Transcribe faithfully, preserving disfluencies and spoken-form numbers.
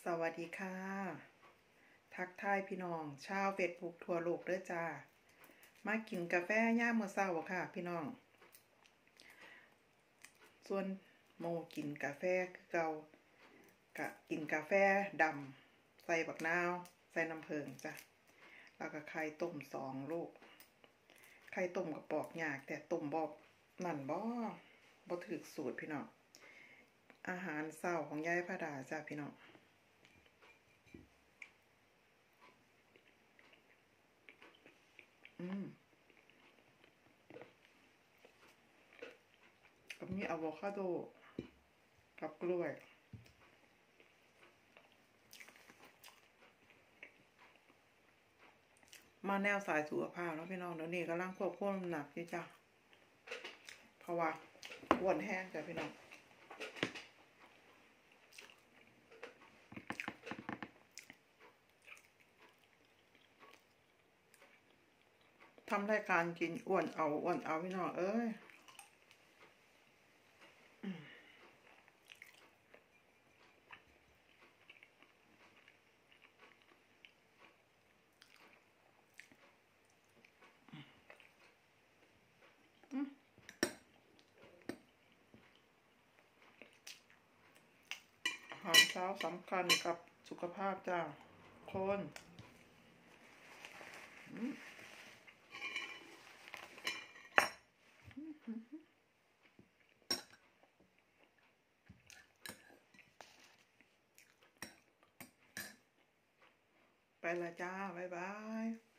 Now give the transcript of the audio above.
สวัสดีค่ะทักทายพี่น้องชาวเฟซบุ๊กทั่วโลกเด้อจ้ามากินกาแฟย่ามมื้อเช้าค่ะพี่น้องส่วนโมกินกาแฟคือเก่ากะกินกาแฟดำใส่บักนาวใส่น้ำผึ้งจ้ะแล้วก็ไข่ต้มสองลูกไข่ต้มกับปอกยากแต่ต้มบ่นั่นบ่บ่ถูกสูตรพี่น้องอาหารเช้าของยายพระดาจ้ะพี่น้องอืมกับมีอะโวคาโดกับกล้วยมาแนวสายสุขภาพแล้วพี่น้องเดี๋ยวนี้กำลังควบคุมน้ำหนักอยู่จ้ะเพราะว่าอ้วนแห้งจ้ะพี่น้องทำรายการกินอ้วนเอาอ้วนเอาพี่น้องเอ้ยอาหารเช้าสำคัญกับสุขภาพจ้าคนไปละจ้าบ๊ายบาย